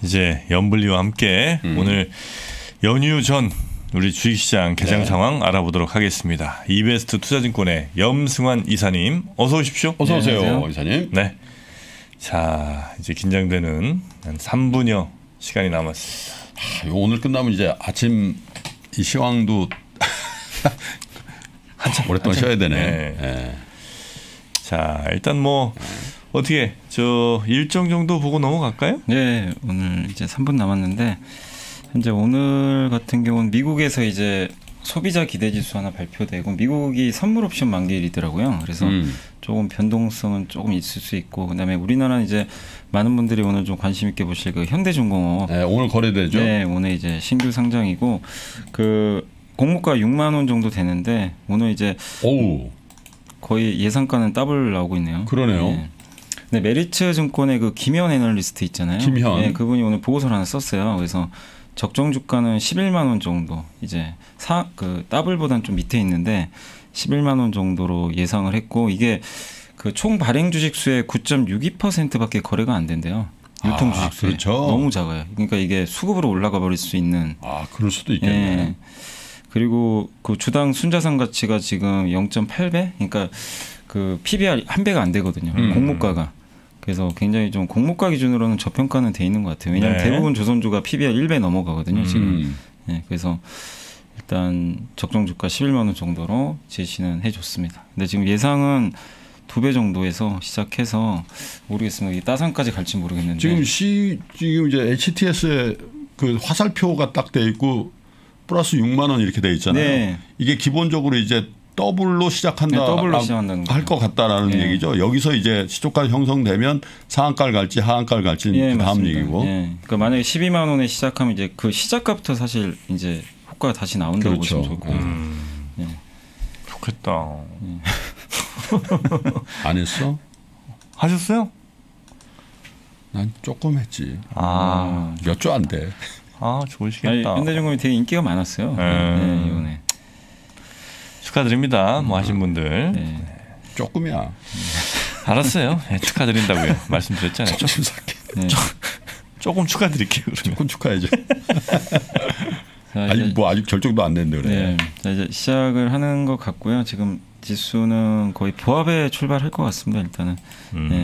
이제 연불리와 함께 오늘 연휴 전 우리 주식시장 개장 상황 알아보도록 하겠습니다. 이베스트 투자증권의 염승환 이사님 어서 오십시오. 어서 오세요, 이사님. 네. 자, 이제 긴장되는 한 3분여 시간이 남았습니다. 오늘 끝나면 이제 아침 이 시황도 한참 오랫동안 쉬어야 되네. 네. 네. 자, 일단 뭐 어떻게 저 일정 정도 보고 넘어갈까요? 네, 오늘 이제 3분 남았는데 현재 오늘 같은 경우는 미국에서 이제 소비자 기대지수 하나 발표되고 미국이 선물 옵션 만기일이더라고요. 그래서 조금 변동성은 조금 있을 수 있고 그다음에 우리나라는 이제 많은 분들이 오늘 좀 관심 있게 보실 그 현대중공업. 네, 오늘 거래되죠. 네, 오늘 이제 신규 상장이고 그 공모가 6만 원 정도 되는데 오늘 이제 거의 예상가는 더블 나오고 있네요. 그러네요. 네. 네, 메리츠 증권의 그 김현 애널리스트 있잖아요. 김현. 네, 그분이 오늘 보고서를 하나 썼어요. 그래서 적정 주가는 11만 원 정도 이제 그 더블보다는 좀 밑에 있는데 11만 원 정도로 예상을 했고 이게 그 총 발행 주식 수의 9.62%밖에 거래가 안 된대요. 유통 주식 수 그렇죠. 너무 작아요. 그러니까 이게 수급으로 올라가 버릴 수 있는. 그럴 수도 있겠네. 예. 그리고 그 주당 순자산 가치가 지금 0.8배? 그러니까 그 PBR 한 배가 안 되거든요. 공모가가. 그래서 굉장히 좀 공모가 기준으로는 저평가는 돼 있는 것 같아요. 왜냐하면 네. 대부분 조선주가 PBR 1배 넘어가거든요. 지금. 네, 그래서 일단 적정 주가 11만 원 정도로 제시는 해줬습니다. 근데 지금 예상은 2배 정도에서 시작해서 모르겠습니다. 이 따산까지 갈지 모르겠는데. 지금 지금 이제 HTS에 그 화살표가 딱 돼 있고 플러스 6만 원 이렇게 돼 있잖아요. 네. 이게 기본적으로 이제 더블로 시작한다. 네, 더블로 시작한다는 할 것 같다라는 네. 얘기죠. 여기서 이제 시초가 형성되면 상한가를 갈지 하한가를 갈지는 예, 그 다음 맞습니다. 얘기고. 예. 그러니까 만약에 12만 원에 시작하면 이제 그 시작가부터 사실 이제 효과가 다시 나온다고 그렇죠. 보시면 좋을 것 같아요. 예. 좋겠다. 안 했어? 하셨어요? 난 조금 했지. 아, 몇 주 안 돼. 좋으시겠다. 현대중공업이 되게 인기가 많았어요. 네, 이번에. 축하드립니다. 뭐 하신 분들. 네. 조금이야. 알았어요. 네, 축하드린다고요. 말씀드렸잖아요. 조금 살게. 네. 조금 축하드릴게요. 그러면. 조금 축하해줘. 자, 아직 결정도 안 됐는데 그래. 네. 자, 이제 시작을 하는 것 같고요. 지금 지수는 거의 보합에 출발할 것 같습니다. 일단은 네.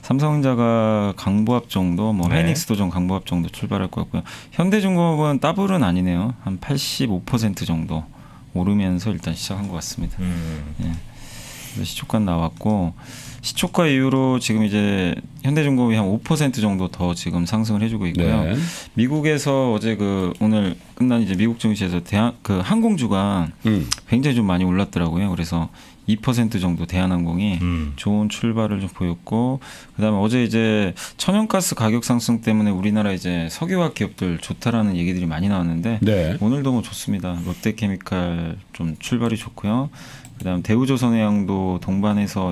삼성전자가 강보합 정도, 뭐 네. 하이닉스도 좀 강보합 정도 출발할 것 같고요. 현대중공업은 더블은 아니네요. 한 85% 정도 오르면서 일단 시작한 것 같습니다. 네. 그래서 시초가 나왔고 시초가 이후로 지금 이제 현대중공업이 한 5% 정도 더 지금 상승을 해주고 있고요. 네. 미국에서 어제 그 오늘 끝난 이제 미국 증시에서 그 항공주가 굉장히 좀 많이 올랐더라고요. 그래서 2% 정도 대한항공이 좋은 출발을 좀 보였고, 그다음에 어제 이제 천연가스 가격 상승 때문에 우리나라 이제 석유화학 기업들 좋다라는 얘기들이 많이 나왔는데 네. 오늘도 뭐 좋습니다. 롯데케미칼 좀 출발이 좋고요. 그다음 대우조선해양도 동반해서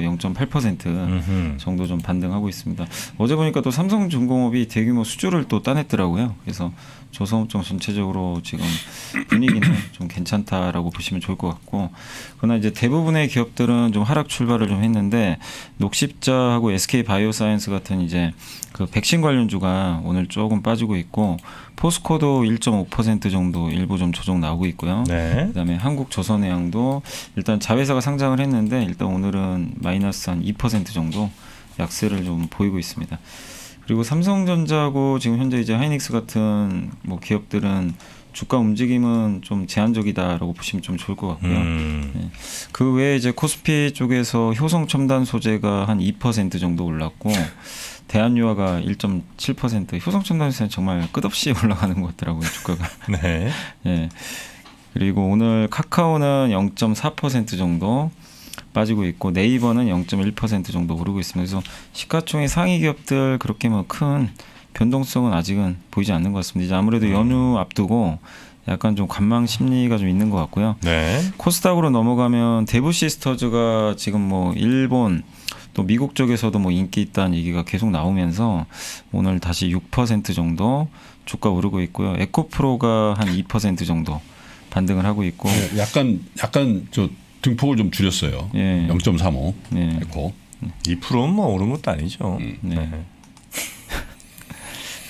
0.8% 정도 좀 반등하고 있습니다. 어제 보니까 또 삼성중공업이 대규모 수주를 또 따냈더라고요. 그래서 조선업종 전체적으로 지금 분위기는 좀 괜찮다라고 보시면 좋을 것 같고, 그러나 이제 대부분의 기업들은 좀 하락 출발을 좀 했는데 녹십자하고 SK바이오사이언스 같은 이제 그 백신 관련주가 오늘 조금 빠지고 있고 포스코도 1.5% 정도 일부 좀 조정 나오고 있고요. 네. 그다음에 한국조선해양도 일단 자회사가 상장을 했는데 일단 오늘은 마이너스 한 2% 정도 약세를 좀 보이고 있습니다. 그리고 삼성전자하고 지금 현재 이제 하이닉스 같은 뭐 기업들은 주가 움직임은 좀 제한적이다라고 보시면 좀 좋을 것 같고요. 네. 그 외에 이제 코스피 쪽에서 효성 첨단 소재가 한 2% 정도 올랐고 대한유화가 1.7%, 효성 첨단 소재는 정말 끝없이 올라가는 것 같더라고요, 주가가. 네. 네. 그리고 오늘 카카오는 0.4% 정도 빠지고 있고 네이버는 0.1% 정도 오르고 있습니다. 그래서 시가총액 상위 기업들 그렇게 뭐 큰 변동성은 아직은 보이지 않는 것 같습니다. 이제 아무래도 연휴 앞두고 약간 좀 관망 심리가 좀 있는 것 같고요. 네. 코스닥으로 넘어가면 대부시스터즈가 지금 뭐 일본 또 미국 쪽에서도 뭐 인기 있다는 얘기가 계속 나오면서 오늘 다시 6% 정도 주가 오르고 있고요. 에코프로가 한 2% 정도 반등을 하고 있고. 네, 약간 저 등폭을 좀 줄였어요. 예. 0.35 예. 에코. 2%는 뭐 오른 것도 아니죠. 네.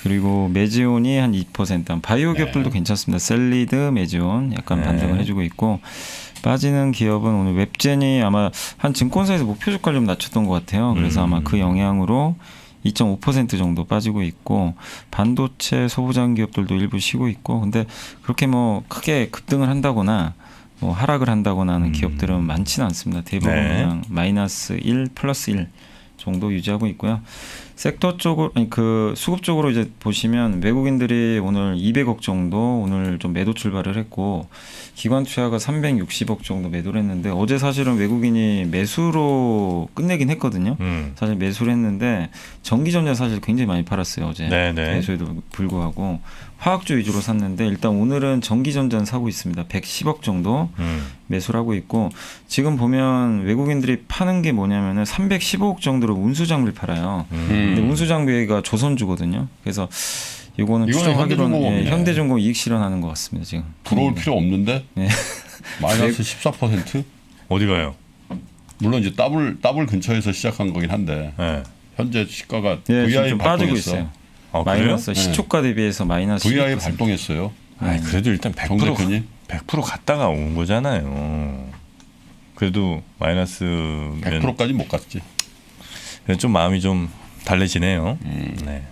그리고 메지온이 한 2%, 바이오 기업들도 괜찮습니다. 셀리드, 메지온 약간 반등을 해주고 있고 빠지는 기업은 오늘 웹젠이 아마 한 증권사에서 목표 주가를 좀 낮췄던 것 같아요. 그래서 아마 그 영향으로 2.5% 정도 빠지고 있고 반도체 소부장 기업들도 일부 쉬고 있고 근데 그렇게 뭐 크게 급등을 한다거나 뭐 하락을 한다거나 하는 기업들은 많지는 않습니다. 대부분 그냥 마이너스 1, 플러스 1 정도 유지하고 있고요. 섹터 쪽으로 아니 그 수급 쪽으로 이제 보시면 외국인들이 오늘 200억 정도 오늘 좀 매도 출발을 했고 기관 투자가 360억 정도 매도를 했는데 어제 사실은 외국인이 매수로 끝내긴 했거든요. 사실 매수를 했는데 전기전자 사실 굉장히 많이 팔았어요 어제. 매수에도 불구하고 화학주 위주로 샀는데 일단 오늘은 전기전자는 사고 있습니다. 110억 정도 매수를 하고 있고 지금 보면 외국인들이 파는 게 뭐냐면은 315억 정도로 운수장비를 팔아요. 근데 운수장비가 조선주거든요. 그래서 이거는 추정하기로는 현대중공업 이익 실현하는 것 같습니다. 지금 들어올 필요 없는데 마이너스 14%? 어디 가요? 물론 이제 더블 근처에서 시작한 거긴 한데 현재 시가가 VI 좀 빠지고 있어요. 마이너스 시초가 대비해서 마이너스 VI 발동했어요. 그래도 일단 100% 갔다가 온 거잖아요. 그래도 마이너스 100%까지 못 갔지. 좀 마음이 좀 달래지네요. 네.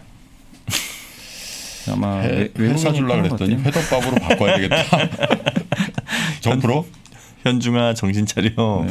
아마 회사 주려고 그랬더니 회덮밥으로 바꿔야 되겠다. 정프로? 현중아 정신 차려.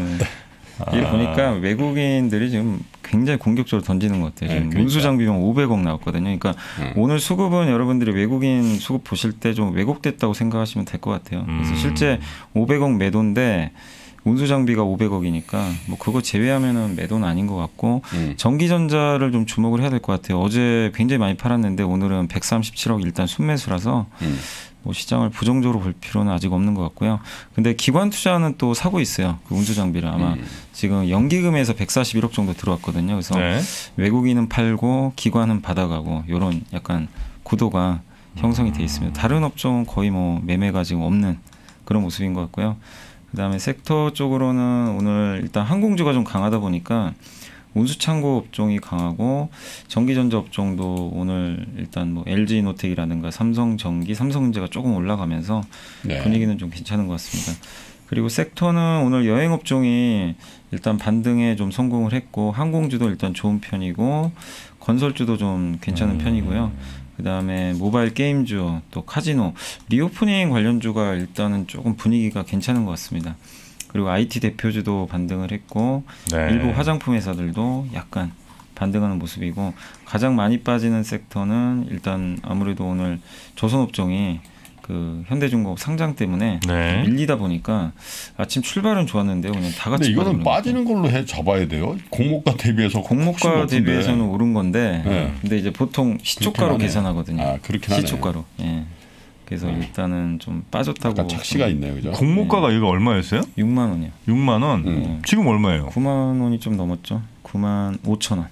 이게 보니까 외국인들이 지금 굉장히 공격적으로 던지는 것 같아요. 지금 운수 장비만 500억 나왔거든요. 그러니까 오늘 수급은 여러분들이 외국인 수급 보실 때 좀 왜곡됐다고 생각하시면 될 것 같아요. 그래서 실제 500억 매도인데 운수 장비가 500억이니까 뭐 그거 제외하면은 매도는 아닌 것 같고 전기전자를 좀 주목을 해야 될 것 같아요. 어제 굉장히 많이 팔았는데 오늘은 137억 일단 순매수라서 뭐 시장을 부정적으로 볼 필요는 아직 없는 것 같고요. 근데 기관 투자는 또 사고 있어요. 그 운수 장비를 아마 지금 연기금에서 141억 정도 들어왔거든요. 그래서 외국인은 팔고 기관은 받아가고 이런 약간 구도가 형성이 돼 있습니다. 다른 업종은 거의 뭐 매매가 지금 없는 그런 모습인 것 같고요. 그다음에 섹터 쪽으로는 오늘 일단 항공주가 좀 강하다 보니까 운수창고 업종이 강하고 전기전자 업종도 오늘 일단 뭐 LG노텍이라든가 삼성전기, 삼성전자가 조금 올라가면서 분위기는 좀 괜찮은 것 같습니다. 그리고 섹터는 오늘 여행 업종이 일단 반등에 좀 성공을 했고 항공주도 일단 좋은 편이고 건설주도 좀 괜찮은 편이고요. 그다음에 모바일 게임주 또 카지노 리오프닝 관련주가 일단은 조금 분위기가 괜찮은 것 같습니다. 그리고 IT 대표주도 반등을 했고 일부 화장품 회사들도 약간 반등하는 모습이고 가장 많이 빠지는 섹터는 일단 아무래도 오늘 조선업종이 그 현대중공업 상장 때문에 밀리다 보니까 아침 출발은 좋았는데요. 그냥 다 같이. 근데 이거는 빠지는 걸로 잡아야 돼요. 공모가 대비해서 대비해서는 오른 건데, 근데 이제 보통 시초가로 계산하거든요. 그렇긴 하네. 시초가로. 그래서 일단은 좀 빠졌다고. 약간 착시가 있네요, 그죠? 공모가가 이거 얼마였어요? 6만 원이요. 6만 원. 지금 얼마예요? 9만 원이 좀 넘었죠. 9만 5천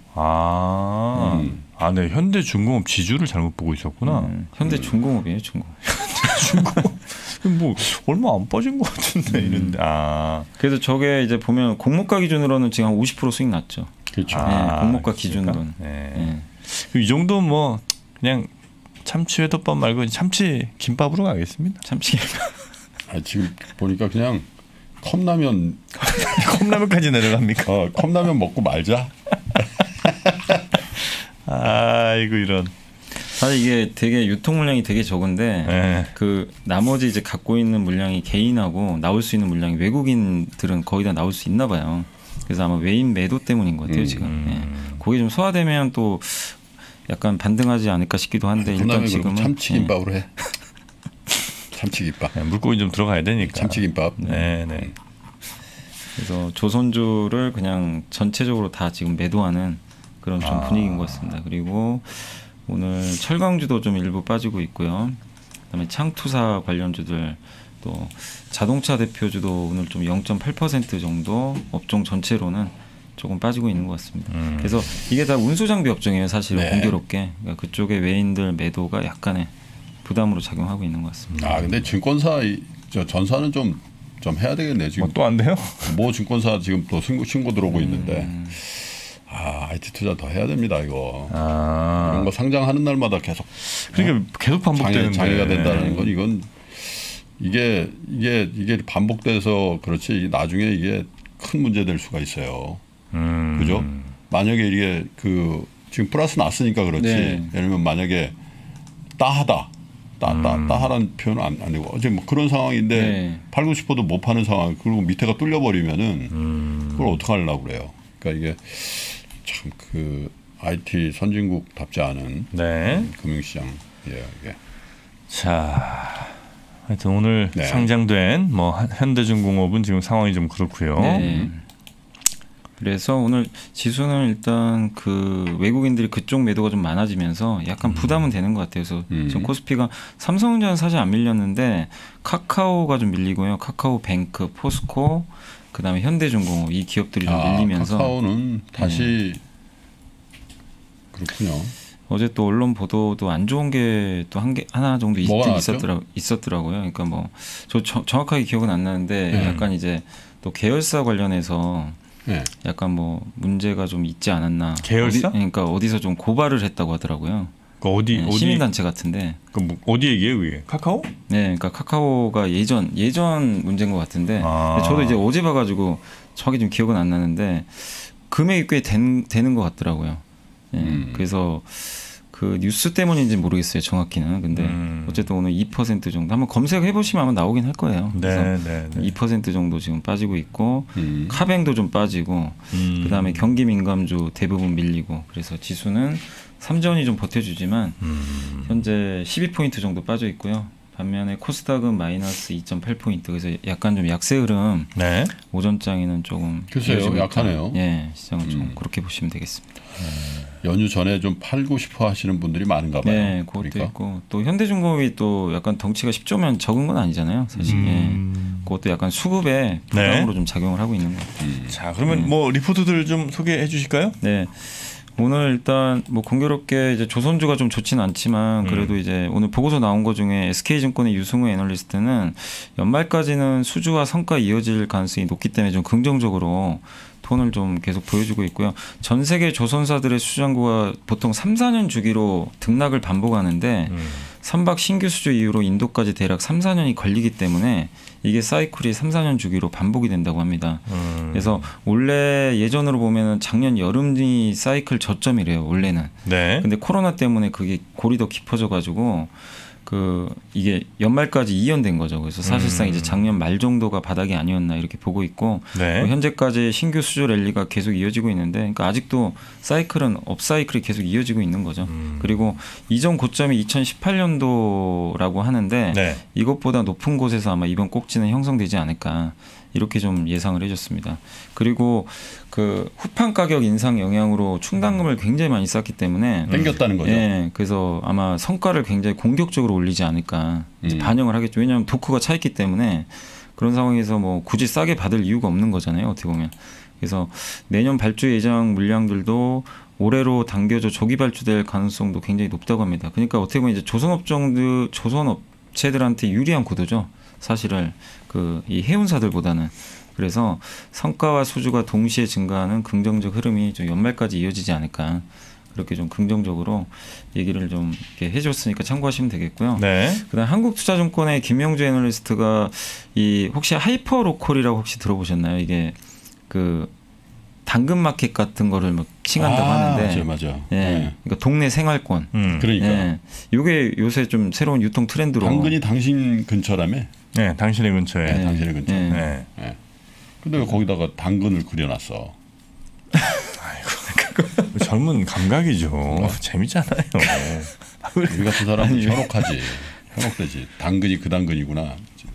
원. 네. 현대중공업 지주를 잘못 보고 있었구나. 현대중공업이에요, 중공업. 중공업. 뭐 얼마 안 빠진 것 같은데 이런데. 그래서 저게 이제 보면 공모가 기준으로는 지금 한 50% 수익 났죠. 그렇죠. 공모가 기준으로는. 이 정도 뭐 그냥 참치 회덮밥 말고 참치 김밥으로 가겠습니다. 참치 김밥. 지금 보니까 그냥 컵라면까지 내려갑니까? 컵라면 먹고 말자. 아이고 이런. 사실 이게 되게 유통 물량이 되게 적은데 그 나머지 이제 갖고 있는 물량이 개인하고 나올 수 있는 물량이 외국인들은 거의 다 나올 수 있나 봐요. 그래서 아마 외인 매도 때문인 것 같아요 지금. 그게 좀 소화되면 또 약간 반등하지 않을까 싶기도 한데 일단 지금은 참치김밥으로 해. 참치김밥. 물고기 좀 들어가야 되니까. 참치김밥. 네네. 그래서 조선주를 그냥 전체적으로 다 지금 매도하는 그런 좀 분위기인 것 같습니다. 그리고 오늘 철강주도 좀 일부 빠지고 있고요. 그다음에 창투사 관련주들 또 자동차 대표주도 오늘 좀 0.8% 정도 업종 전체로는 조금 빠지고 있는 것 같습니다. 그래서 이게 다 운수장비 업종이에요. 사실은 공교롭게 그러니까 그쪽의 외인들 매도가 약간의 부담으로 작용하고 있는 것 같습니다. 근데 증권사 전사는 좀 해야 되겠네 지금. 또 안 돼요? 뭐 증권사 지금 또 신고 들어오고 있는데. IT 투자 더 해야 됩니다. 이거. 아. 이런 거 상장하는 날마다 계속 그러니까 계속 반복되는데 장애가 된다는 건 이건 이게 반복돼서 그렇지 이게 나중에 이게 큰 문제 될 수가 있어요. 그죠? 만약에 이게 지금 플러스 났으니까 그렇지. 네. 예를 들면 만약에 따하라는 표현은 안 되고 어제 뭐 그런 상황인데 네. 팔고 싶어도 못 파는 상황 그리고 밑에가 뚫려 버리면은 그걸 어떻게 하려고 그래요. 그러니까 이게 참 IT 선진국답지 않은 네. 금융시장 이게. 자, 하여튼 오늘 네. 상장된 뭐 현대중공업은 지금 상황이 좀 그렇고요. 네. 그래서 오늘 지수는 일단 외국인들이 그쪽 매도가 좀 많아지면서 약간 부담은 되는 것 같아요. 그래서 지금 코스피가 삼성전자 사실 안 밀렸는데 카카오가 좀 밀리고요. 카카오뱅크, 포스코, 그다음에 현대중공업 이 기업들이 좀 밀리면서 카카오는 다시 그렇군요. 어제 또 언론 보도도 안 좋은 게 또 하나 정도 있었더라고요. 그러니까 뭐 저 정확하게 기억은 안 나는데 약간 이제 또 계열사 관련해서 네. 약간 뭐 문제가 좀 있지 않았나. 계열사? 그러니까 어디서 좀 고발을 했다고 하더라고요. 어디 시민단체 같은데. 뭐 어디 얘기예요, 그게? 카카오? 네, 그러니까 카카오가 예전 문제인 것 같은데. 저도 이제 어제 봐가지고 정확히 좀 기억은 안 나는데 금액이 꽤 되는 것 같더라고요. 그래서 뉴스 때문인지 모르겠어요, 정확히는. 근데 어쨌든 오늘 2% 정도 한번 검색해 보시면 아마 나오긴 할 거예요. 그래서 2% 정도 지금 빠지고 있고 카뱅도 좀 빠지고 그다음에 경기 민감주 대부분 밀리고 그래서 지수는 삼전이 좀 버텨주지만 현재 12포인트 정도 빠져 있고요. 반면에 코스닥은 마이너스 2.8포인트 그래서 약간 좀 약세 흐름. 네. 오전장에는 조금 글쎄요, 약하네요. 예, 시장은 좀 그렇게 보시면 되겠습니다. 연휴 전에 좀 팔고 싶어 하시는 분들이 많은가 봐요. 네, 그것도 그러니까. 있고 또 현대중공업이 또 약간 덩치가 10조면 적은 건 아니잖아요, 사실. 그것도 약간 수급에 부담으로 좀 작용을 하고 있는 것 같아요. 자, 그러면 뭐 리포트들 좀 소개해 주실까요? 네. 오늘 일단 뭐 공교롭게 이제 조선주가 좀 좋지는 않지만 그래도 이제 오늘 보고서 나온 것 중에 SK증권의 유승우 애널리스트는 연말까지는 수주와 성과 이어질 가능성이 높기 때문에 좀 긍정적으로 톤을 좀 계속 보여주고 있고요. 전 세계 조선사들의 수주잔고가 보통 3, 4년 주기로 등락을 반복하는데 선박 신규 수주 이후로 인도까지 대략 3, 4년이 걸리기 때문에 이게 사이클이 3, 4년 주기로 반복이 된다고 합니다. 그래서 원래 예전으로 보면은 작년 여름이 사이클 저점이래요, 원래는. 네. 근데 코로나 때문에 그게 골이 더 깊어져 가지고 이게 연말까지 이연된 거죠. 그래서 사실상 이제 작년 말 정도가 바닥이 아니었나 이렇게 보고 있고 네. 현재까지 신규 수주 랠리가 계속 이어지고 있는데 그러니까 아직도 사이클은 업사이클이 계속 이어지고 있는 거죠. 그리고 이전 고점이 2018년도라고 하는데 네. 이것보다 높은 곳에서 아마 이번 꼭지는 형성되지 않을까 이렇게 좀 예상을 해줬습니다. 그리고 후판 가격 인상 영향으로 충당금을 굉장히 많이 쌓기 때문에 땡겼다는 거죠. 예, 그래서 아마 성과를 굉장히 공격적으로 올리지 않을까 반영을 하겠죠. 왜냐하면 토크가 차 있기 때문에 그런 상황에서 뭐 굳이 싸게 받을 이유가 없는 거잖아요. 어떻게 보면. 그래서 내년 발주 예정 물량들도 올해로 당겨져 조기 발주될 가능성도 굉장히 높다고 합니다. 그러니까 어떻게 보면 이제 조선업체들한테 유리한 구도죠. 사실은 이 해운사들보다는. 그래서 성과와 수주가 동시에 증가하는 긍정적 흐름이 좀 연말까지 이어지지 않을까 그렇게 좀 긍정적으로 얘기를 좀 이렇게 해줬으니까 참고하시면 되겠고요. 네. 그다음 한국투자증권의 김명주 애널리스트가 혹시 하이퍼로컬이라고 혹시 들어보셨나요? 이게 당근마켓 같은 거를 막 칭한다고 하는데, 맞아. 예, 네. 그러니까 동네 생활권. 그러니까. 예, 이게 요새 좀 새로운 유통 트렌드로. 당근이 당신 근처라며? 네, 당신의 근처에. 네, 당신의 근처. 네. 네. 네. 근데 왜 거기다가 당근을 그려놨어? 아이고, 젊은 감각이죠. 재밌잖아요. 우리 같은 사람은 현혹하지. 현혹되지. 당근이 그 당근이구나.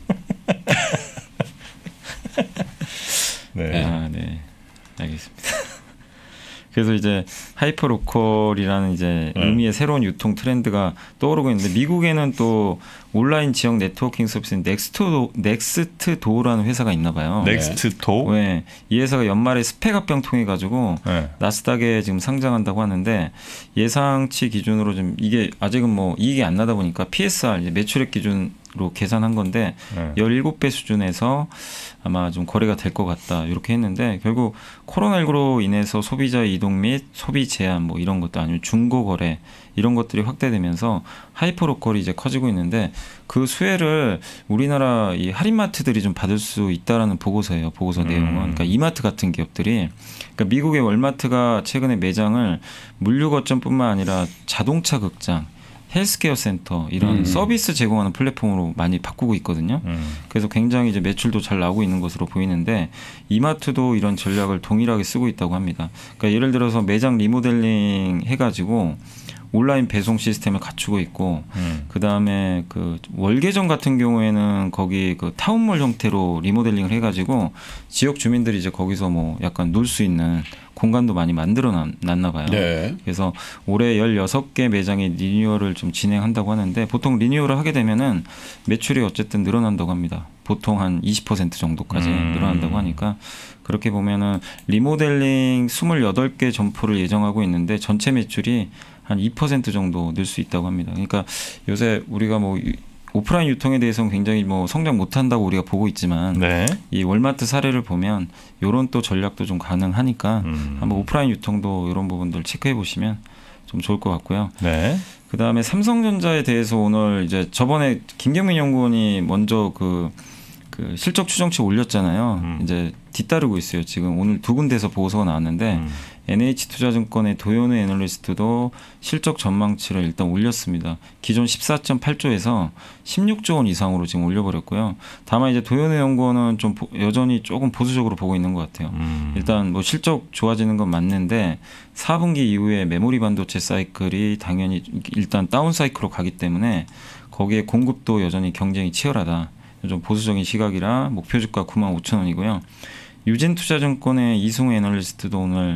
네. 네. 알겠습니다. 그래서 이제 하이퍼로컬이라는 이제 의미의 새로운 유통 트렌드가 떠오르고 있는데 미국에는 또 온라인 지역 네트워킹 서비스인 넥스트도어라는 회사가 있나 봐요. 넥스트도? 네. 이 회사가 연말에 스펙 합병 통해 가지고 네. 나스닥에 지금 상장한다고 하는데 예상치 기준으로 좀 이게 아직은 뭐 이익이 안 나다 보니까 PSR 이제 매출액 기준 계산한 건데 17배 수준에서 아마 좀 거래가 될 것 같다 이렇게 했는데 결국 코로나19로 인해서 소비자 이동 및 소비 제한 뭐 이런 것도 아니면 중고 거래 이런 것들이 확대되면서 하이퍼로컬이 이제 커지고 있는데 그 수혜를 우리나라 이 할인마트들이 좀 받을 수 있다라는 보고서예요. 보고서 내용은 그러니까 이마트 같은 기업들이 그러니까 미국의 월마트가 최근에 매장을 물류 거점뿐만 아니라 자동차 극장 헬스케어 센터 이런 서비스 제공하는 플랫폼으로 많이 바꾸고 있거든요. 그래서 굉장히 이제 매출도 잘 나오고 있는 것으로 보이는데 이마트도 이런 전략을 동일하게 쓰고 있다고 합니다. 그러니까 예를 들어서 매장 리모델링 해가지고 온라인 배송 시스템을 갖추고 있고 그 다음에 그 월계정 같은 경우에는 거기 그 타운몰 형태로 리모델링을 해가지고 지역 주민들이 이제 거기서 뭐 약간 놀 수 있는 공간도 많이 만들어 놨나 봐요. 네. 그래서 올해 16개 매장이 리뉴얼을 좀 진행한다고 하는데 보통 리뉴얼을 하게 되면은 매출이 어쨌든 늘어난다고 합니다. 보통 한 20% 정도까지 늘어난다고 하니까 그렇게 보면은 리모델링 28개 점포를 예정하고 있는데 전체 매출이 한 2% 정도 늘 수 있다고 합니다. 그러니까 요새 우리가 뭐 오프라인 유통에 대해서는 굉장히 뭐 성장 못한다고 우리가 보고 있지만 네. 이 월마트 사례를 보면 이런 또 전략도 좀 가능하니까 한번 오프라인 유통도 이런 부분들 체크해 보시면 좀 좋을 것 같고요. 네. 그 다음에 삼성전자에 대해서 오늘 이제 저번에 김경민 연구원이 먼저 그 실적 추정치 올렸잖아요. 이제 뒤따르고 있어요. 지금 오늘 두 군데서 보고서가 나왔는데 NH투자증권의 도현우 애널리스트도 실적 전망치를 일단 올렸습니다. 기존 14.8조에서 16조 원 이상으로 지금 올려버렸고요. 다만 이제 도현우 연구원은 좀 여전히 조금 보수적으로 보고 있는 것 같아요. 일단 뭐 실적 좋아지는 건 맞는데 4분기 이후에 메모리 반도체 사이클이 당연히 일단 다운 사이클로 가기 때문에 거기에 공급도 여전히 경쟁이 치열하다. 좀 보수적인 시각이라 목표 주가 95,000원이고요. 유진투자증권의 이승우 애널리스트도 오늘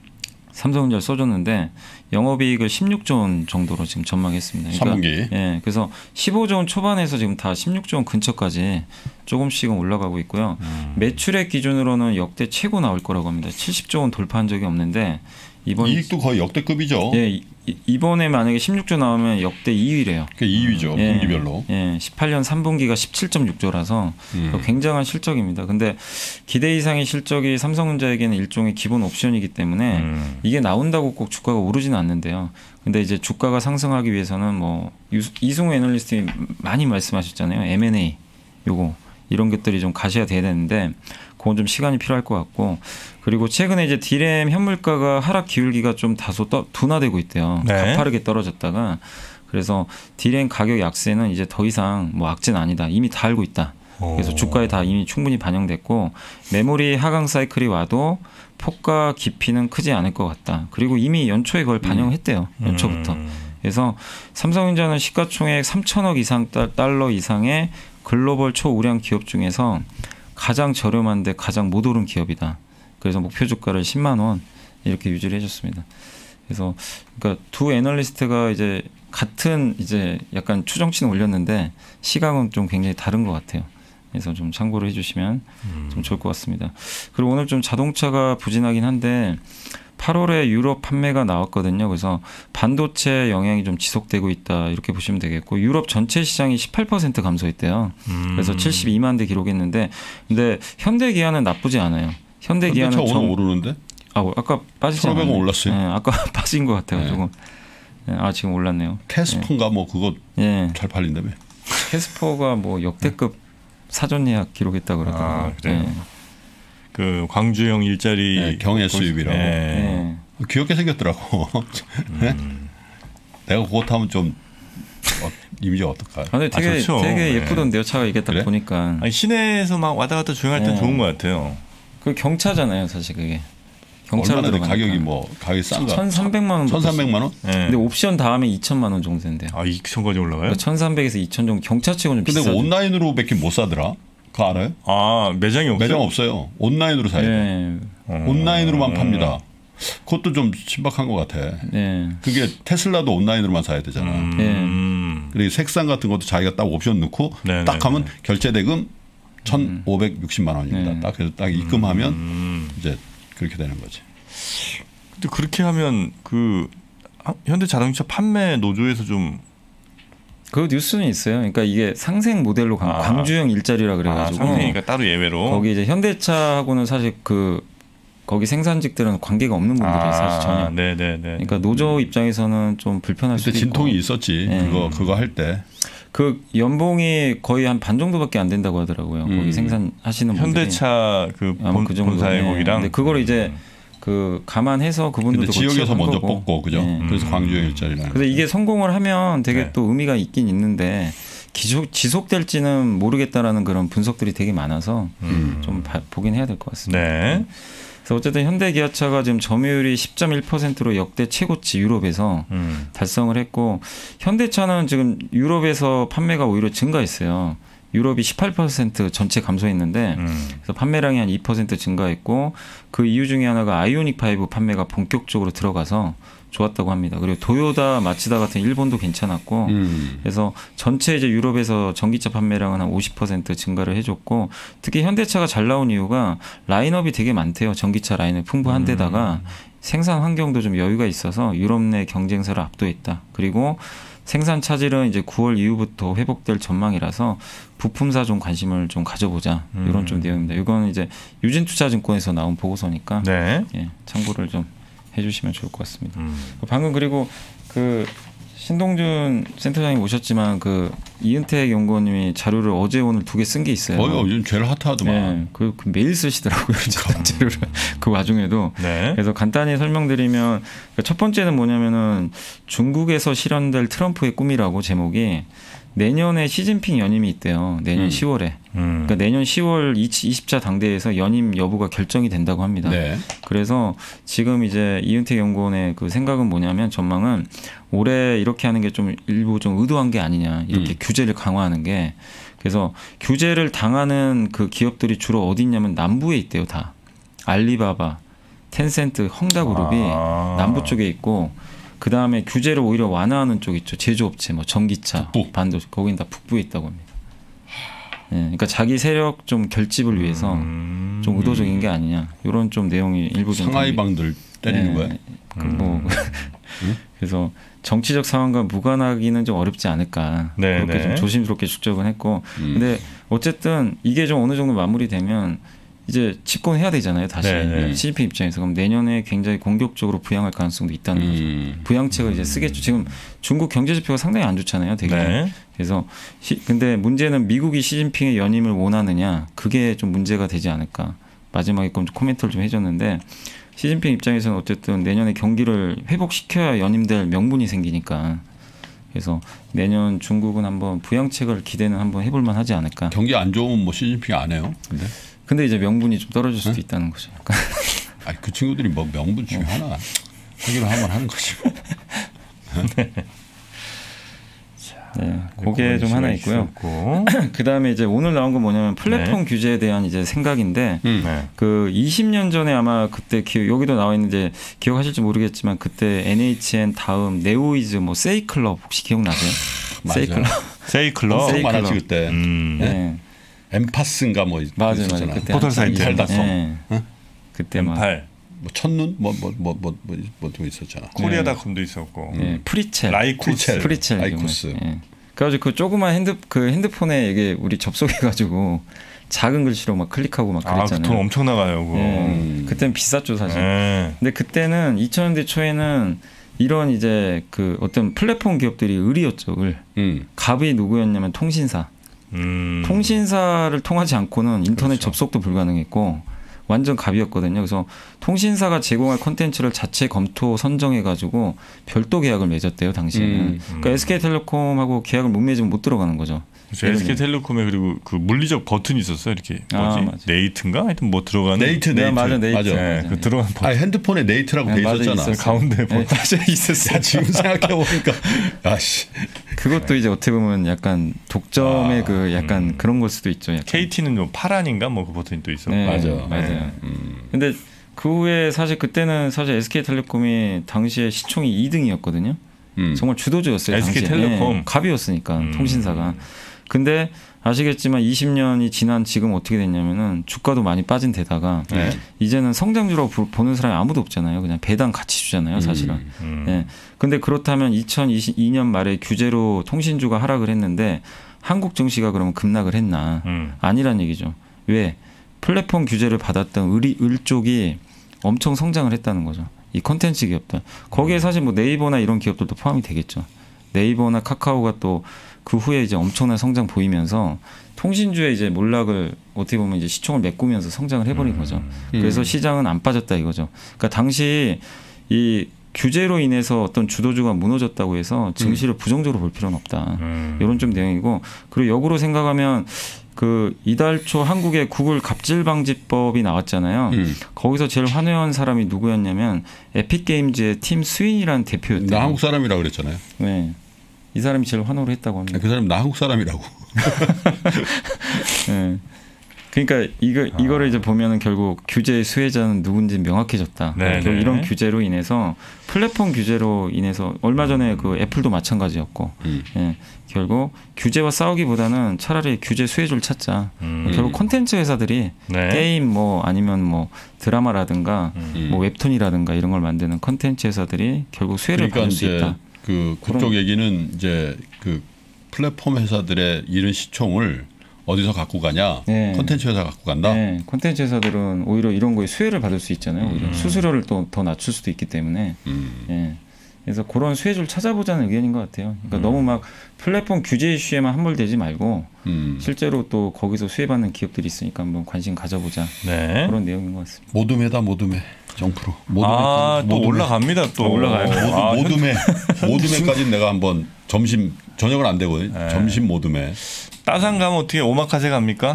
삼성전자를 써줬는데 영업이익을 16조 원 정도로 지금 전망했습니다. 그러니까 3분기. 예, 그래서 15조 원 초반에서 지금 다 16조 원 근처까지 조금씩은 올라가고 있고요. 매출액 기준으로는 역대 최고 나올 거라고 합니다. 70조 원 돌파한 적이 없는데 이번 이익도 거의 역대급이죠. 예, 이번에 만약에 16조 나오면 역대 2위래요. 그 2위죠. 예, 분기별로. 예, 18년 3분기가 17.6조라서 굉장한 실적입니다. 근데 기대 이상의 실적이 삼성전자에게는 일종의 기본 옵션이기 때문에 이게 나온다고 꼭 주가가 오르지는 않는데요. 근데 이제 주가가 상승하기 위해서는 뭐 이승우 애널리스트이 많이 말씀하셨잖아요. M&A 요거 이런 것들이 좀 가셔야 돼야 되는데 그건 좀 시간이 필요할 것 같고 그리고 최근에 이제 디램 현물가가 하락 기울기가 좀 다소 둔화되고 있대요. 네. 가파르게 떨어졌다가 그래서 디램 가격 약세는 이제 더 이상 뭐 악재는 아니다. 이미 다 알고 있다. 그래서 주가에 다 이미 충분히 반영됐고 메모리 하강 사이클이 와도 폭과 깊이는 크지 않을 것 같다. 그리고 이미 연초에 그걸 반영했대요. 연초부터. 그래서 삼성전자는 시가총액 3천억 이상 달러 이상의 글로벌 초우량 기업 중에서 가장 저렴한데 가장 못 오른 기업이다. 그래서 목표 주가를 10만 원 이렇게 유지를 해줬습니다. 그래서 그러니까 두 애널리스트가 이제 같은 이제 약간 추정치는 올렸는데 시각은 좀 굉장히 다른 것 같아요. 그래서 좀 참고를 해주시면 좀 좋을 것 같습니다. 그리고 오늘 좀 자동차가 부진하긴 한데 8월에 유럽 판매가 나왔거든요. 그래서 반도체 영향이 좀 지속되고 있다 이렇게 보시면 되겠고 유럽 전체 시장이 18% 감소했대요. 그래서 72만 대 기록했는데 근데 현대기아는 나쁘지 않아요. 현대기아는 오늘 오르는데? 아까 빠지지 않았나요? 1,500원 올랐어요. 네, 아까 빠진 것 같아가지고 네, 지금 올랐네요. 캐스퍼인가 뭐 그거 잘 팔린다며? 캐스퍼가 뭐 역대급 사전 예약 기록했다고 그러더라고요. 그래요? 네. 그 광주형 일자리 경애 수입이라고. 네. 귀엽게 생겼더라고. 내가 그거 타면 좀 이미지가 어떨까? 근데 되게 예쁘던데요. 차가 이게 딱 그래? 보니까. 아니, 시내에서 막 왔다 갔다 조용할 땐 좋은 것 같아요. 그 경차잖아요, 사실 그게. 얼마나 가격이 뭐 가격이 싼가? 1,300만 원. 1,300만 원? 네. 근데 옵션 다음에 2,000만 원 정도 된대요. 2,000까지 올라가요? 그러니까 1,300에서 2,000 정도 경차 치고는 좀 비싸죠. 근데 온라인으로밖에 못 사더라. 그거 알아요? 매장이 없어요? 매장 없어요. 온라인으로 사야 돼. 온라인으로만 팝니다. 그것도 좀 신박한 것 같아. 네. 그게 테슬라도 온라인으로만 사야 되잖아. 그리고 색상 같은 것도 자기가 딱 옵션 넣고 딱 하면 결제 대금 1,560만 원입니다. 딱 그래서 딱 입금하면 이제 그렇게 되는 거지. 근데 그렇게 하면 그 현대자동차 판매 노조에서 좀 그 뉴스는 있어요. 그러니까 이게 상생 모델로 광주형 일자리라 그래가지고 상생이니까 따로 예외로 거기 이제 현대차하고는 사실 거기 생산직들은 관계가 없는 분들이 사실 전혀. 네네네. 그러니까 노조 입장에서는 좀 불편할 수도 있고. 진통이 있었지. 그거 할 때. 그 연봉이 거의 한 반 정도밖에 안 된다고 하더라고요. 거기 생산하시는 분들이. 현대차 그 본사의 거기랑. 근데 그걸 이제 그 감안해서 그분들도 지역에서 먼저 뽑고 그죠. 그래서 광주형 일자리는. 그래서 이게 성공을 하면 되게 또 의미가 있긴 있는데 지속될지는 모르겠다라는 그런 분석들이 되게 많아서 좀 보긴 해야 될 것 같습니다. 네. 그래서 어쨌든 현대기아차가 지금 점유율이 10.1%로 역대 최고치 유럽에서 달성을 했고 현대차는 지금 유럽에서 판매가 오히려 증가했어요. 유럽이 18% 전체 감소했는데 그래서 판매량이 한 2% 증가했고 그 이유 중에 하나가 아이오닉 5 판매가 본격적으로 들어가서 좋았다고 합니다. 그리고 도요타, 마츠다 같은 일본도 괜찮았고 그래서 전체 이제 유럽에서 전기차 판매량은 한 50% 증가를 해줬고 특히 현대차가 잘 나온 이유가 라인업이 되게 많대요. 전기차 라인업 풍부한 데다가 생산 환경도 좀 여유가 있어서 유럽 내 경쟁사를 압도했다. 그리고 생산 차질은 이제 9월 이후부터 회복될 전망이라서 부품사 좀 관심을 좀 가져보자 이런 좀 내용입니다. 이건 이제 유진투자증권에서 나온 보고서니까 네. 예, 참고를 좀 해주시면 좋을 것 같습니다. 방금 그리고 그 신동준 센터장님 오셨지만 그 이은택 연구원님이 자료를 어제 오늘 2개 쓴 게 있어요. 요즘 제일 핫하더만. 네, 그 매일 쓰시더라고요. 자료를 그 와중에도. 네. 그래서 간단히 설명드리면 첫 번째는 뭐냐면은 중국에서 실현될 트럼프의 꿈이라고 제목이 내년에 시진핑 연임이 있대요. 내년 10월에. 그러니까 내년 10월 20차 당대에서 연임 여부가 결정이 된다고 합니다. 네. 그래서 지금 이제 이은택 연구원의 그 생각은 뭐냐면 전망은 올해 이렇게 하는 게 좀 일부 좀 의도한 게 아니냐. 이렇게 규제를 강화하는 게. 그래서 규제를 당하는 그 기업들이 주로 어디 있냐면 남부에 있대요. 다. 알리바바, 텐센트, 헝다그룹이 남부 쪽에 있고 그 다음에 규제를 오히려 완화하는 쪽 있죠. 제조업체, 뭐 전기차, 반도체, 거긴 다 북부에 있다고 합니다. 네, 그러니까 자기 세력 좀 결집을 위해서 좀 의도적인 게 아니냐. 이런 좀 내용이 일부 좀 상하이방들 때리는 거야. 그래서 정치적 상황과 무관하기는 좀 어렵지 않을까. 네, 그렇게 좀 조심스럽게 축적은 했고. 근데 어쨌든 이게 좀 어느 정도 마무리되면 이제 집권해야 되잖아요. 다시 시진핑 입장에서. 그럼 내년에 굉장히 공격적으로 부양할 가능성도 있다는 거죠. 부양책을 이제 쓰겠죠. 지금 중국 경제 지표가 상당히 안 좋잖아요. 되게. 네. 그래서 근데 문제는 미국이 시진핑의 연임을 원하느냐. 그게 좀 문제가 되지 않을까. 마지막에 코멘트를 좀 해줬는데 시진핑 입장에서는 어쨌든 내년에 경기를 회복시켜야 연임될 명분이 생기니까. 그래서 내년 중국은 한번 부양책을 기대는 한번 해볼만 하지 않을까. 경기 안 좋으면 뭐 시진핑이 안 해요. 근데 이제 명분이 좀 떨어질 수도 있다는 거죠. 아니 그 친구들이 뭐 명분 중에 하나 하기로 하면 하는 거지. 네, 그게 좀 하나 있고요. 그 다음에 이제 오늘 나온 건 뭐냐면 플랫폼 규제에 대한 이제 생각인데 그 20년 전에 아마 그때 여기도 나와 있는데 기억하실지 모르겠지만 그때 NHN 다음 네오이즈 뭐 세이클럽 혹시 기억나세요? 세이클럽 많았지 그때. 네. 엠파스인가 뭐 맞아요. 그때 포털 사이트 살다성. 네. 그때 M8 뭐 첫눈 뭐도 있었잖아. 코리아닷컴도 있었고. 프리첼, 라이쿠스. 그래가지고 그 조그만 핸드폰에 이게 우리 접속해가지고 작은 글씨로 막 클릭하고 막 그랬잖아요. 돈 엄청 나가요, 그거. 그때는 비쌌죠 사실. 근데 그때는 2000년대 초에는 이런 이제 그 어떤 플랫폼 기업들이 을이었죠. 갑이 누구였냐면 통신사. 통신사를 통하지 않고는 인터넷 접속도 불가능했고 완전 갑이었거든요. 그래서 통신사가 제공할 콘텐츠를 자체 검토 선정해가지고 별도 계약을 맺었대요 당시에는. 그러니까 SK텔레콤하고 계약을 못 맺으면 못 들어가는 거죠. SK텔레콤에 그리고 그 물리적 버튼이 있었어요. 이렇게 뭐지? 네이트인가? 하여튼 뭐 들어가는 네이트. 맞아. 네, 그 들어간 버튼. 핸드폰에 네이트라고 돼 있었잖아. 가운데 버튼. 맞아 있었어. 지금 생각해 보니까 아씨. 그것도 이제 어떻게 보면 약간 독점의 그 약간 그런 걸 수도 있죠. 약간. KT는 뭐 파란인가 뭐 그 버튼이 또 있었고. 맞아요. 근데 그 후에 사실 그때는 사실 SK텔레콤이 당시에 시총이 2등이었거든요. 정말 주도주였어요. SK텔레콤. 갑이었으니까 통신사가. 근데 아시겠지만 20년이 지난 지금 어떻게 됐냐면은 주가도 많이 빠진 데다가 이제는 성장주라고 보는 사람이 아무도 없잖아요. 그냥 배당 같이 주잖아요, 사실은. 예. 근데 그렇다면 2022년 말에 규제로 통신주가 하락을 했는데 한국 증시가 그러면 급락을 했나? 아니란 얘기죠. 왜? 플랫폼 규제를 받았던 을 쪽이 엄청 성장을 했다는 거죠. 이 콘텐츠 기업들. 거기에 사실 뭐 네이버나 이런 기업들도 포함이 되겠죠. 네이버나 카카오가 또 그 후에 이제 엄청난 성장 보이면서 통신주의 이제 몰락을 어떻게 보면 이제 시총을 메꾸면서 성장을 해버린 거죠. 그래서 시장은 안 빠졌다 이거죠. 그러니까 당시 이 규제로 인해서 어떤 주도주가 무너졌다고 해서 증시를 부정적으로 볼 필요는 없다. 이런 좀 내용이고, 그리고 역으로 생각하면 그 이달 초 한국의 구글 갑질 방지법이 나왔잖아요. 거기서 제일 환호한 사람이 누구였냐면 에픽게임즈의 팀 스윈이라는 대표였대요. 나 한국 사람이라고 그랬잖아요. 네. 이 사람이 제일 환호를 했다고 합니다. 그 사람 나 한국 사람이라고. 네. 그러니까 이거를 이제 보면은 결국 규제의 수혜자는 누군지 명확해졌다. 결국 이런 규제로 인해서 플랫폼 규제로 인해서 얼마 전에 그 애플도 마찬가지였고, 예, 결국 규제와 싸우기보다는 차라리 규제 수혜주를 찾자. 결국 콘텐츠 회사들이 게임 뭐 아니면 뭐 드라마라든가 뭐 웹툰이라든가 이런 걸 만드는 콘텐츠 회사들이 결국 수혜를 받을 수 있다. 그쪽 얘기는 이제 그 플랫폼 회사들의 이런 시총을 어디서 갖고 가냐? 콘텐츠 회사 갖고 간다. 네, 콘텐츠 회사들은 오히려 이런 거에 수혜를 받을 수 있잖아요. 오히려 수수료를 또 더 낮출 수도 있기 때문에. 예. 그래서 그런 수혜주를 찾아보자는 의견인 것 같아요. 그러니까 너무 막 플랫폼 규제 이슈에만 함몰되지 말고 실제로 또 거기서 수혜받는 기업들이 있으니까 한번 관심 가져보자. 그런 내용인 것 같습니다. 모둠회다 모둠회. 정프로. 또 올라갑니다. 또 올라가요. 모둠회까지는 내가 한번 저녁은 안 되고 점심 모둠회. 따상 가면 어떻게 오마카세 갑니까?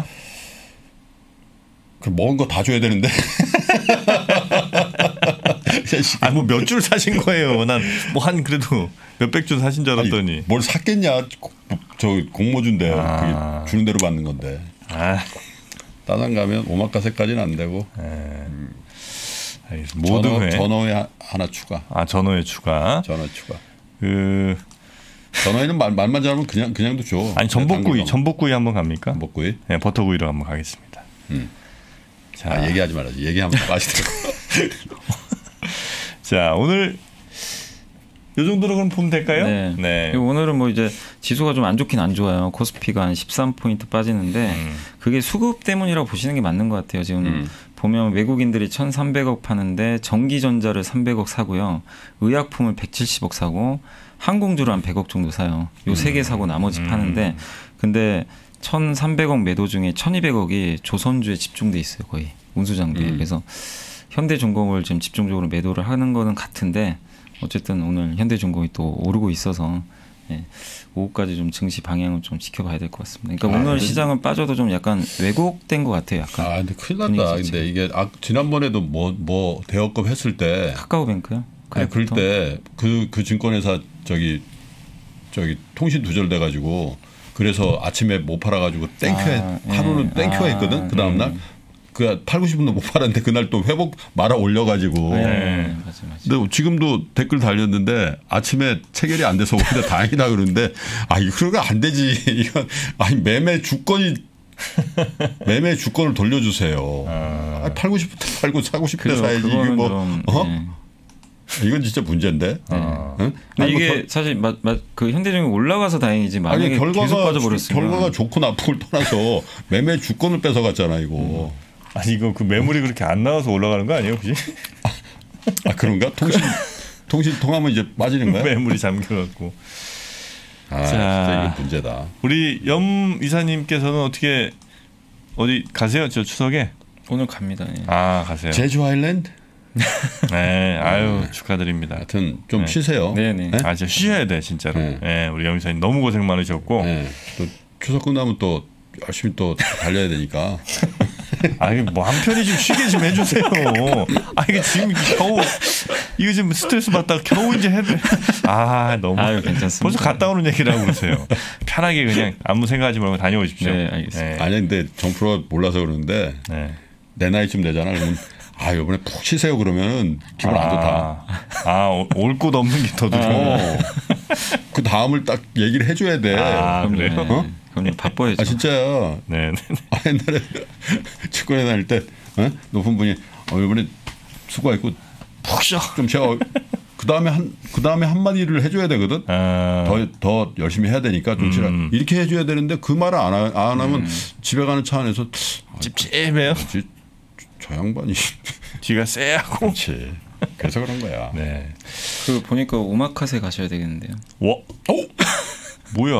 그 먹은 거 다 줘야 되는데. 뭐 몇 줄 사신 거예요. 난 뭐 한 그래도 몇백 줄 사신 줄 알았더니. 아니, 뭘 샀겠냐. 저 공모주인데 그게 주는 대로 받는 건데. 따상 가면 오마카세까지는 안 되고. 모둠회. 전어회 하나 추가. 전어회 추가. 전어 추가. 전어회는 말만 잘하면 그냥도 줘. 아니 전복구이 한번 갑니까? 전복구이? 네, 버터구이로 한번 가겠습니다. 자, 얘기하지 말아야지. 얘기하면 맛있더라고. 자, 오늘 이 정도로 그럼 보면 될까요? 네. 오늘은 뭐 이제 지수가 좀 안 좋긴 안 좋아요. 코스피가 한 13포인트 빠지는데 그게 수급 때문이라고 보시는 게 맞는 것 같아요. 지금 보면 외국인들이 1,300억 파는데 전기전자를 300억 사고요. 의약품을 170억 사고 항공주를 한 100억 정도 사요. 요 세 개 사고 나머지 파는데 근데 1,300억 매도 중에 1,200억이 조선주에 집중돼 있어요. 거의 운수장비에. 그래서 현대중공업을 지금 집중적으로 매도를 하는 거는 같은데 어쨌든 오늘 현대중공업이 또 오르고 있어서 오후까지 좀 증시 방향을 좀 지켜봐야 될 것 같습니다. 그러니까 오늘 시장은 빠져도 좀 약간 왜곡된 것 같아요. 약간. 근데 큰일 났다. 근데 이게 지난번에도 뭐 대여금 했을 때 카카오뱅크요? 그럴 때 그 증권회사 저기 통신 두절돼 가지고 그래서 아침에 못 팔아가지고 하루는 땡큐가 했거든. 그 다음날 그 팔고 싶은데 못 팔았는데 그날 또 회복 말아 올려가지고. 맞아. 근데 지금도 댓글 달렸는데 아침에 체결이 안 돼서 오히려 다행이다 그러는데 그러면 안 되지. 이건 매매 주권을 돌려주세요. 팔고 싶을 때 팔고 사고 싶을 때 사야지. 이게 뭐 이건 진짜 문제인데. 응? 이게 사실 그 현대중공업이 올라가서 다행이지 만약에 계속 빠져버렸으면 결과가 좋고 나쁘고를 떠나서 매매 주권을 뺏어갔잖아 이거. 이거 그 매물이 그렇게 안 나와서 올라가는 거 아니에요 혹시? 그런가? 통신 통하면 이제 빠지는 거야? 매물이 잠겨갖고. 진짜 이거 문제다. 우리 염 이사님께서는 어떻게 어디 가세요? 저 추석에? 오늘 갑니다. 가세요. 제주 아일랜드? 네, 축하드립니다. 하여튼 좀 쉬세요. 네네. 진짜 쉬셔야 돼 진짜로. 우리 염 이사님 너무 고생 많으셨고. 또 추석 끝나면 또 열심히 또 달려야 되니까. 뭐 한편이 좀 쉬게 좀 해주세요. 이게 지금 이거 지금 스트레스 받다가 겨우 이제 해야 돼. 너무. 괜찮습니다. 벌써 갔다 오는 얘기를 하고 그러세요. 편하게 그냥 아무 생각하지 말고 다녀오십시오. 네, 알겠습니다. 근데 정프로가 몰라서 그러는데 내 나이쯤 되잖아. 그러면 이번에 푹 쉬세요 그러면 기분 안 좋다. 올 곳 없는 게 더 들어. 그 다음을 딱 얘기를 해줘야 돼. 그래요? 그럼 바빠야죠. 아 진짜요. 네. 옛날에 축구에 다닐 때 높은 분이 이번에 수고했고 푹 쉬어 좀 쉬어. 그 다음에 한마디를 해줘야 되거든. 더 열심히 해야 되니까 좀 쉬라. 이렇게 해줘야 되는데 그 말을 안 하면 집에 가는 차 안에서 찝찝해요. 저 양반이 뒤가 쎄하고. 그렇지. 그래서 그런 거야. 네. 그 보니까 오마카세 가셔야 되겠는데요. 와, 뭐야?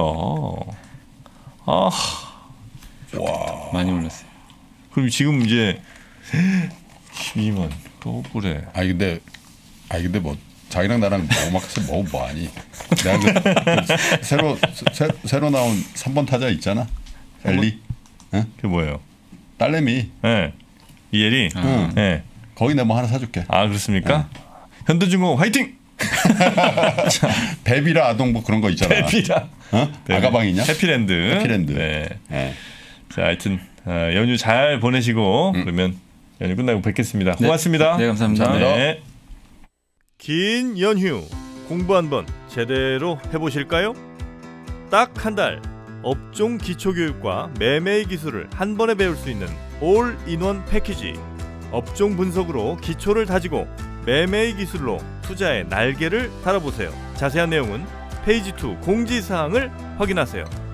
아, 와. 많이 올랐어요. 그럼 지금 이제 12만 또 그래. 아니 근데 뭐 자기랑 나랑 오마카세 뭐하니? 내가 새로 나온 3번 타자 있잖아. 엘리. 그게 뭐예요? 딸내미. 네. 이혜리. 네. 거기 내가 뭐 하나 사줄게. 아 그렇습니까? 현대중공업 화이팅! 베비라 아동복 그런 거 있잖아. 베비라. 네. 아가방이냐? 해피랜드. 네. 자, 하여튼 연휴 잘 보내시고 그러면 연휴 끝나고 뵙겠습니다. 고맙습니다. 네, 감사합니다. 네. 긴 연휴 공부 한번 제대로 해보실까요? 딱 한 달 업종 기초교육과 매매의 기술을 한 번에 배울 수 있는 올인원 패키지. 업종 분석으로 기초를 다지고 매매의 기술로 투자의 날개를 달아보세요. 자세한 내용은 페이지 2 공지사항을 확인하세요.